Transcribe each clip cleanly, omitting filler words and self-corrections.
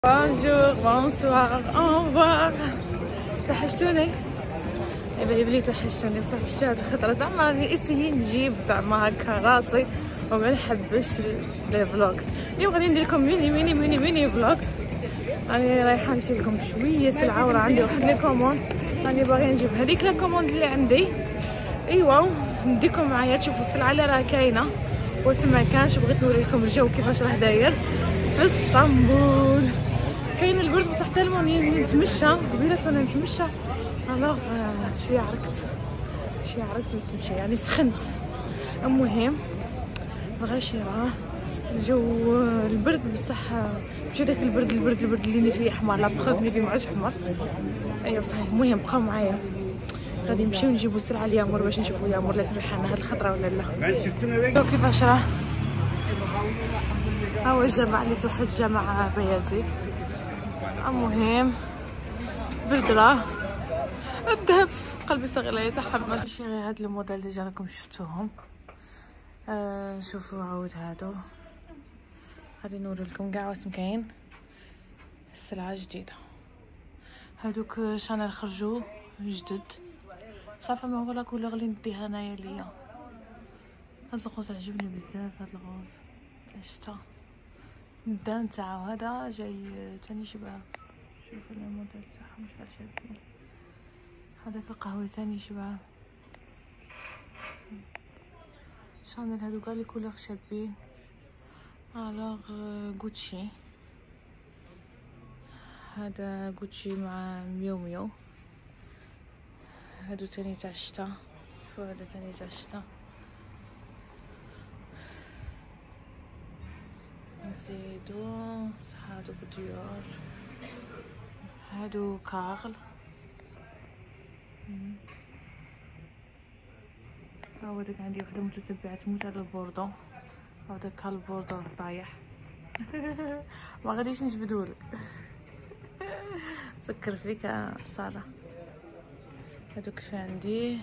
بونجور بونسوار اونفوار. توحشتوني؟ يبالي بلي توحشتوني بصح شتي هاد الخطره زعما راني اسيي نجيب زعما هكا راسي وما نحبش لي فلوغ. اليوم غادي ندير لكم ميني فلوغ. راني رايحه نشري لكم شويه سلعه وراه عندي واحد لي كوموند راني باغيه نجيب هذيك لا كوموند اللي عندي. ايوا نديكم معايا تشوفوا السلعه اللي راه كاينه واش ما كانش. بغيت نوريكم الجو كيفاش راه داير في اسطنبول. كاين البرد بصح تالمون نتمشى قبيله وانا نتمشى الوغ شويه عرقت وتمشي يعني سخنت. المهم ماشي راه الجو البرد بصح ماشي داك البرد اللي فيه احمر لا بخاف اللي فيه معاش احمر. ايوا صحيح. المهم بقاو معايا غادي نمشيو نجيبو السلعه اليامور باش نشوفو يامور لازم يحنا هاد الخطره ولا لا. كيفاش راه هو الجامع اللي توحد جامع بايزيد. المهم برد راه الذهب قلبي صغير لا يتحمل. ماشي غير هاد الموديل ديجا راكم شفتوهم. شوفوا عاود هادو غادي نوري لكم كاع واش كاين السلعه جديده. هادوك شانيل خرجوا جدد صافي. ما هو لا كولور اللي نديها انايا ليا. هاد الغوز عجبني بزاف. هاد الغوز شتا البان تاعو هذا جاي تاني شبه. شوفوا الموديل تاعهم شحال شابين. هذاك القهوي تاني شبه شانيل. هادو كاع لي كولور شابين. الوغ غوتشي هذا غوتشي مع ميو. هادو تاني تاع الشتا. وهذا تاني تاع الشتا. نزيدو هادو بديور. هادو كارل. هاو داك عندي وحده متتبعه تموت على البوردو. هاو داك البوردو طايح. ما غاديش نجبدهولك. سكر فيك ساره. هادوك في عندي.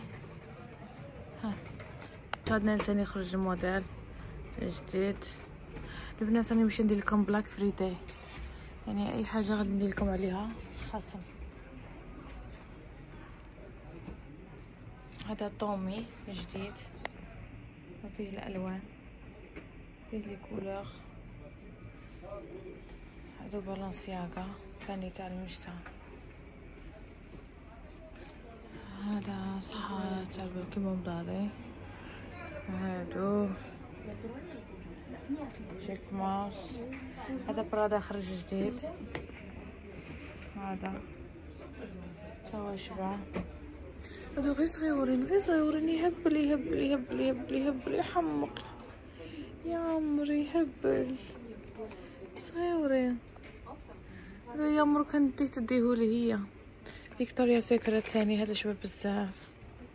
هاد ثاني خرج الموديل جديد. البنات راني نمشي ندير لكم بلاك فريداي يعني اي حاجه غادي ندير لكم عليها خاصه. هذا طومي جديد وفيه الالوان فيه لي كولور. هادو بالانسياغا ثاني تاع المشتا. هذا صحة تاع كيما مضاري. هادو جيك ماوس. هذا برادا خرج جديد. هذا توا شبع. هادو غير صغيورين يهبل يحمق يا عمري يهبل صغيورين. هذا يا عمرو كان تديهولي هي فيكتوريا سيكريت ثاني. هذا شباب بزاف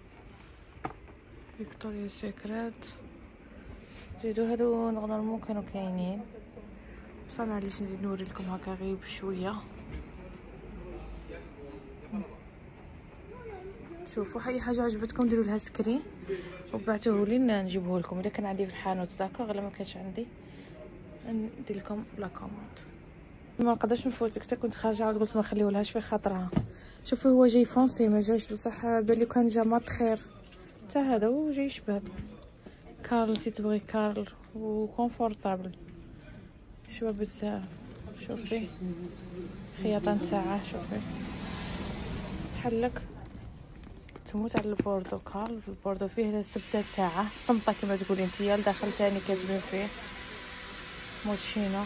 فيكتوريا سيكريت. زيدو هادو نورمالمون كانوا كاينين بصح معليش نزيد نوري لكم هكا غير بشويه. شوفوا اي حاجه عجبتكم ديروا لها سكرين وبعتوه لي نجيبه لكم. اذا كان عندي في الحانوت داكوغ الا ما كانش عندي ندير لكم لا كوموند. ما نقدرش نفوتك حتى كنت خارجه عاود قلت ما نخليولهاش في خاطرها. شوفوا هو جاي فونسي ما جايش بصح بالي كان جا مات خير حتى هذا هو جاي شباب. كارل سي تبغي كارل وكونفورطابل شباب بزاف. شوفي الخياطه نتاعه شوفي بحالك تموت على البوردو. كارل البوردو فيه السبته تاعه الصمطه كما تقولي نتيا لداخل ثاني كاتبين فيه موتشينو.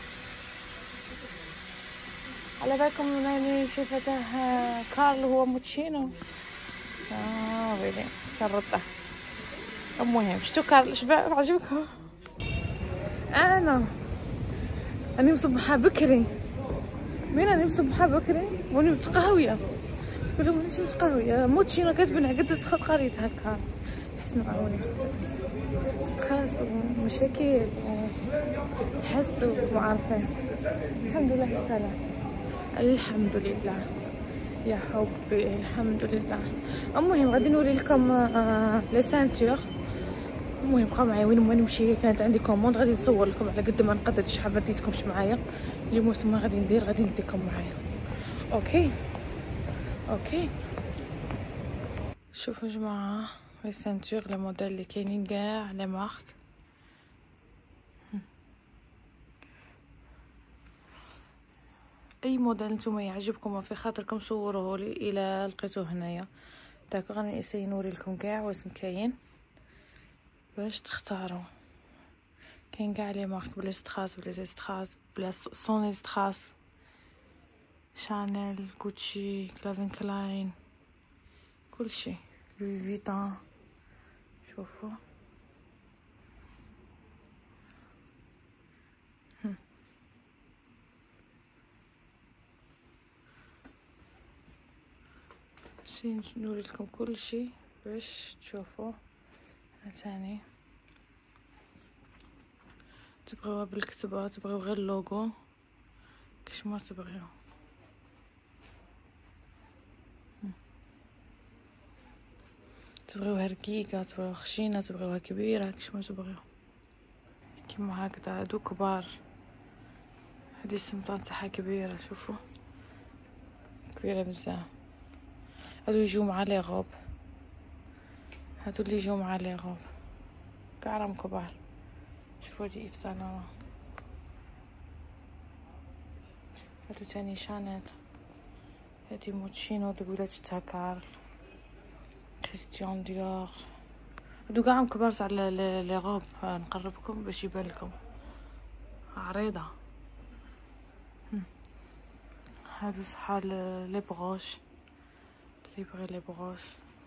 على بالكم راني شايفته كارل هو موتشينو. ويلي شرطه. المهم شتو كارل شباب عجبكم؟ انا راني مصبحه بكري. مين راني مصبحه بكري وني متقهويه. تقول لهم ماشي متقهويه موتشينو كاتبين قد سخط قريت هكا. حسن عاوني ستريس ومشاكل وحس وما عارفين. الحمد لله على السلامه. الحمد لله يا حبي الحمد لله. المهم غادي نوري لكم لي سانتور المهم بقاو معايا وين ما نمشي. كانت عندي كوموند غادي نصور لكم على قد ما نقدر شحال ما ديتكمش معايا اليوم. واسما غادي نديكم معايا. اوكي شوفوا جماعه لي سانتور لي موديل اللي كاينين كاع لي مارك. اي موديل نتوما يعجبكم وفي خاطركم صوروه لي الى لقيتوه هنايا. داك غادي نسيي نوري لكم كاع واسم كاين باش تختاروا. كاين كاع لي مارك بلا ستراس بلا زيستراس بلا سون ستراس، شانيل، غوتشي، كلافين كلاين، كلشي، لوي فيتون. شوفوا نسي نوري لكم كلشي باش تشوفوا. ثاني تبغيوها بالكتابه، تبغيو غير اللوغو، كاش ما تبغيو. تبغيوها رقيقه، تبغيوها خشينه، تبغيوها كبيره، كاش ما تبغيو. كيما هكذا هادو كبار. هادي السمطه تاعها كبيره، شوفوا كبيره بزاف. هادو يجيو مع لي غوب، هادو اللي يجيو مع لي غوب كاع راهم كبار. شوفوا هادي ايف سان لوران، هادو تاني شانيل، هادي موتشينو دو ولاد تاع كارل، كريستيان ديور. هادو كاع راهم كبار تاع لي غوب. نقربكم باش يبان لكم عريضه. هادو شحال لي بروش اللي بغي لي بروش.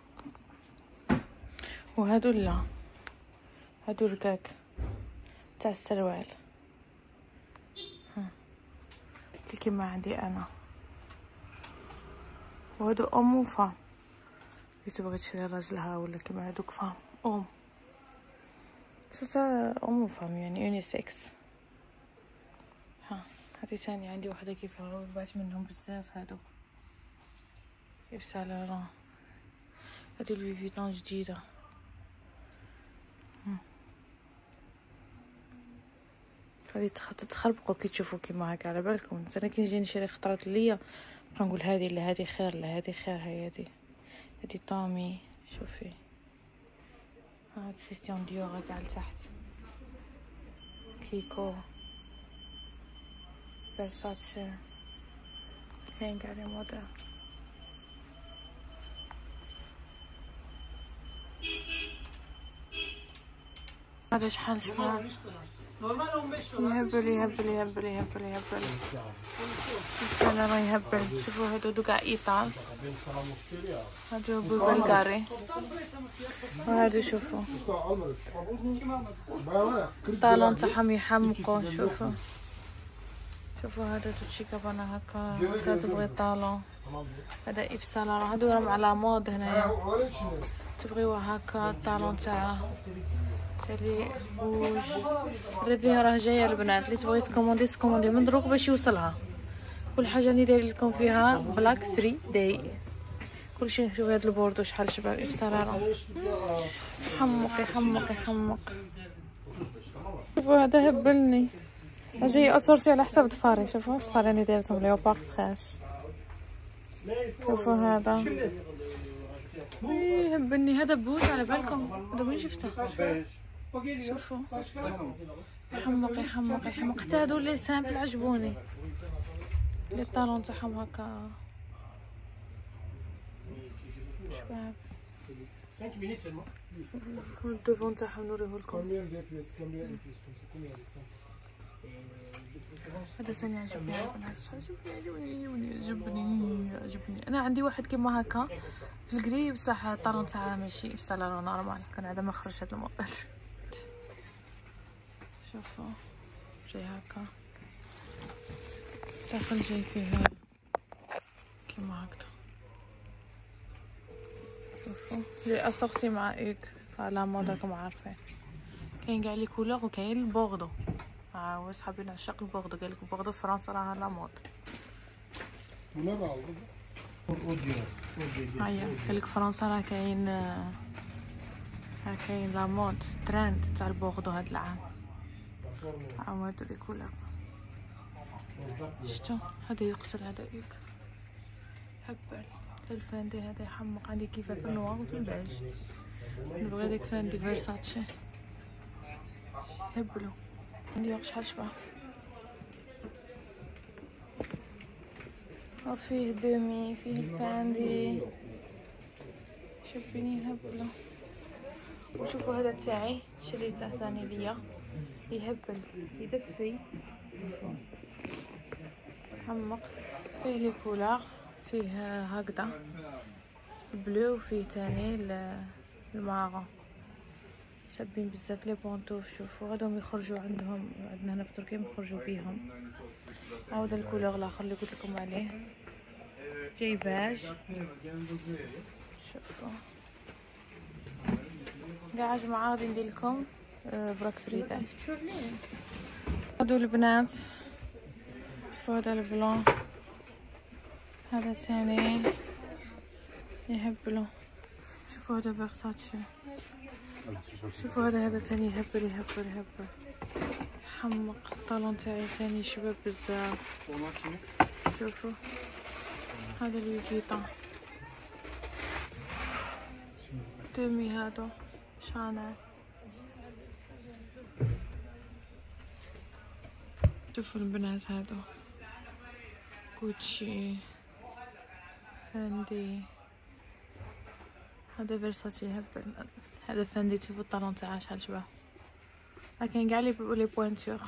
وهادو لا، هادو ركاك تاع السروال كيما عندي انا. وهادو ام وفام اللي تبغي تشري راجلها ولا كيما هادوك فام ام. بس ام وفام يعني يونيسكس. هادي ثاني عندي وحده كيف بعت منهم بزاف. هادو ايف سان لوران، هادي لوي فيتون جديده. غادي تخربقوا كي تشوفوا كيما هكا. على بالكم انا كي نجي نشري خطرات ليا نبقى نقول هذه لا هذه خير لا هذه خير. هي هذه طامي. شوفي كريستيان ديور كاع لتحت، كيكو، فيرساتشي، كاين كاع لي موديل. هذا شحال شحال يهبل انا راه يهبل. شوفوا هادو كاع ايطال، هادو بلغاري. وهادو شوفوا الطالون تاعهم يحمقوا. شوفوا هذا توتشي كابانا هكا تبغي طالون. هذا ايف سان لوران، هادو راهم على مود هنايا. تبغيوها هكا الطالون تاعها اللي بوج. الريفيو راه جايه البنات، اللي تبغي تكوموندي من دروك باش يوصلها. كل حاجه راني داير لكم فيها بلاك فري داي كلشي. شوفوا هاد البوردو شحال شباب ايف سان لوران. يحمق. شوفوا هذا هبلني، جاي اصورتي على حساب ضفاري. شوفوا الضفاري راني دايرتهم ليوبارد فريش. شوفوا هذا يهبلني. هذا بوز على بالكم، هذا وين شفته؟ شوفوا يحمق. حتى هادو لي سامبل عجبوني، لي طالون تاعهم هكا شباب. كل الدوفون تاعهم نوريهولكم. هذا ثاني عجبني. عجبني. انا عندي واحد كيما هكا في القريب بصح الطالون تاعها ماشي في سالون نورمال. كان هذا ما خرج هذا الموديل. شوفوا جاي هكا داخل، جاي فيه كيما هكذا. شوفوا جاي اسورتي مع ايك على مود راكم عارفين. كاين كاع لي كولور وكاين البوردو. واش حابين نعشق البوردو. قالك البوردو في فرنسا راه لا مود. هيا قالك فرنسا راه كاين ها كاين لا مود ترند تاع البوغدو هاد العام. هادو لي كولور شتو هذا يقتل هذا ياك هبل الفاندي هذا يحمق. عندي كيفاه في النوار وفي البيج. نبغي داك فاندي فيرساتشي هبلو. عندي شحال شبه وفيه دومي فيه الفاندي شوفيني هبلو. وشوفوا هذا تاعي شريته ثاني ليا يهبل يدفي حمق. فيه لي كولور فيه هكذا بلو وفيه تاني المارون شابين بزاف لي بونطوف. شوفوا هادهم يخرجوا عندهم عندنا هنا في تركيا نخرجوا بيهم. هذا الكولور الاخر اللي قلت لكم عليه جاي باج. شوفوا كاع جماعه غادي ندير لكم براك فريداي. هادو البنات شوفوا هذا البلون هذا ثاني يهبلوا. شوفوا هذا فيرساتشي. شوفوا هذا ثاني يهبل يهبل يهبل حمق. الطالون تاعي ثاني شباب بزاف. شوفوا هذا لي فيطون دومي هادو شانيل. شوفوا البنات هادو كوتشي فاندي. هذا فيرساتشي يهبل. هذا فاندي شوفوا الطالون تاعها شحال شبه. كاين كاع لي بوينتور.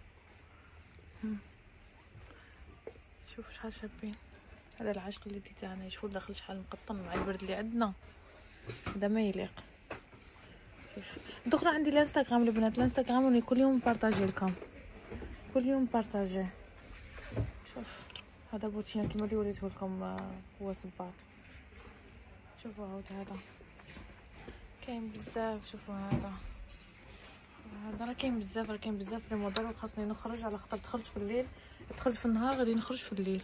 شوفوا شحال شابين. هذا العشق اللي ديته انا. شوفوا الداخل شحال مقطن مع البرد اللي عندنا. هذا ما يليق. دخلوا عندي الانستغرام البنات. الانستغرام وني كل يوم بارطاجي لكم كل يوم بارطاجي. شوف هذا بوتينا كيما اللي وريته لكم هو صباط. شوفوا هذا كاين بزاف. شوفوا هذا راه كاين بزاف راه كاين بزاف لي موديل. خاصني نخرج على خاطر دخلت في الليل. دخلت في النهار غادي نخرج في الليل.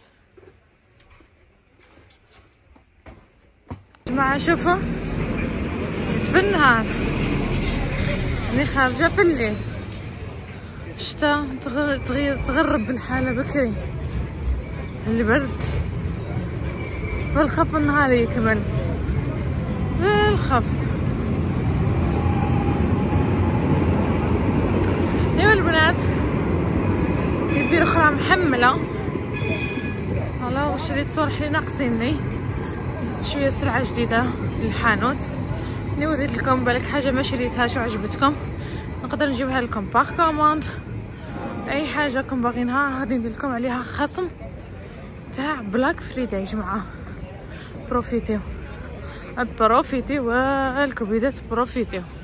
جماعه شوفوا جيت في النهار راني خارجه في الليل. شتا تغرب الحاله بكري. البرد بالخف النهار يكمل بالخف. ايوا البنات يدي الاخرى محمله. فوالا شريت صوالح لي ناقصيني. زدت شويه سلعه جديده للحانوت. نوريت لكم بالك حاجه ما شريتهاش وعجبتكم نقدر نجيبها لكم باغ كوموند. اي حاجه راكم باغينها غادي ندير لكم عليها خصم تاع بلاك فريداي. جماعه بروفيتيو والكبيدات بروفيتيو.